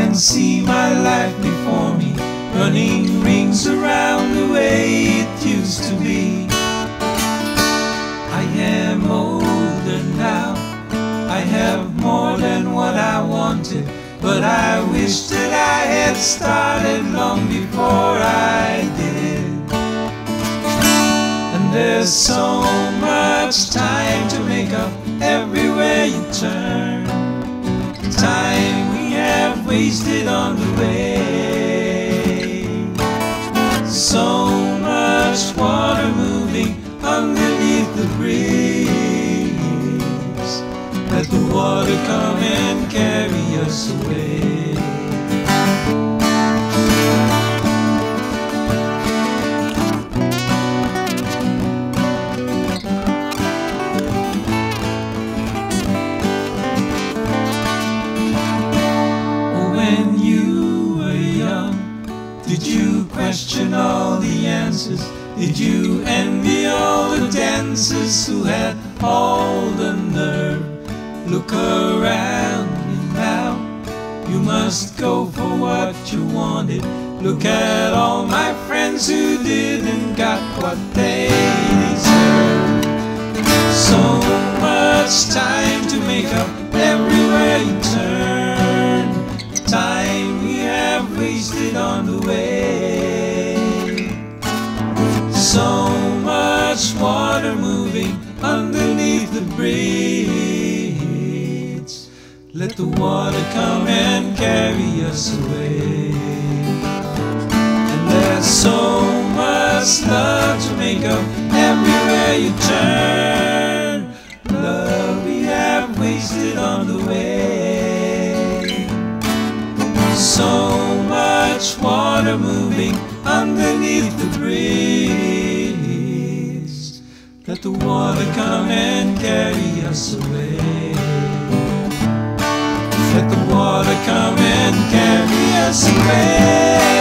can see my life before me, running rings around the way it used to be. I am older now, I have more than what I wanted, but I wish that I had started long before I did. And there's so much time to make up everywhere you turn, time we have wasted on the way. So much water moving underneath the breeze. Let the water come and carry us away. When you were young, did you question all the answers? Did you envy all the dancers who had all the nerve? Look around you now, you must go for what you wanted. Look at all my friends who didn't got what they deserve. So much time to make up everywhere you turn, time we have wasted on the way. So much water moving underneath the bridge. Let the water come and carry us away. And there's so much love to make up everywhere you turn, love we have wasted on the way. So much water moving underneath the bridge. Let the water come and carry us away. Let the water come and carry us away.